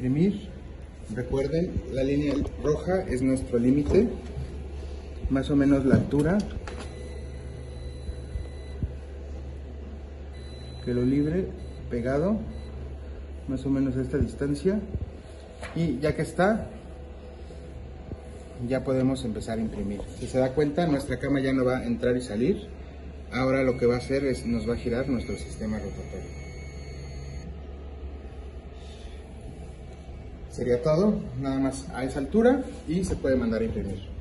imprimir. Recuerden, la línea roja es nuestro límite, más o menos la altura que lo libre, pegado, más o menos a esta distancia, y ya que está, ya podemos empezar a imprimir. Si se da cuenta, nuestra cama ya no va a entrar y salir. Ahora lo que va a hacer es, nos va a girar nuestro sistema rotatorio. Sería todo, nada más a esa altura, y se puede mandar a imprimir.